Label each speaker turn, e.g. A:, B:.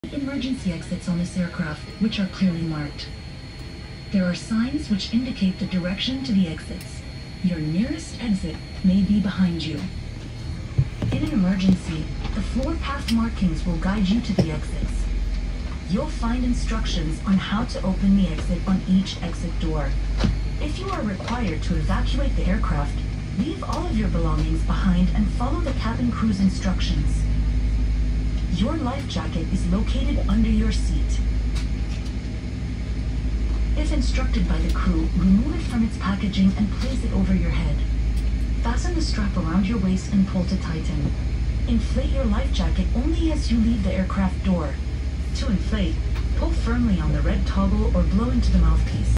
A: Emergency exits on this aircraft, which are clearly marked. There are signs which indicate the direction to the exits. Your nearest exit may be behind you. In an emergency, the floor path markings will guide you to the exits. You'll find instructions on how to open the exit on each exit door. If you are required to evacuate the aircraft, leave all of your belongings behind and follow the cabin crew's instructions. Your life jacket is located under your seat. If instructed by the crew, remove it from its packaging and place it over your head. Fasten the strap around your waist and pull to tighten. Inflate your life jacket only as you leave the aircraft door. To inflate, pull firmly on the red toggle or blow into the mouthpiece.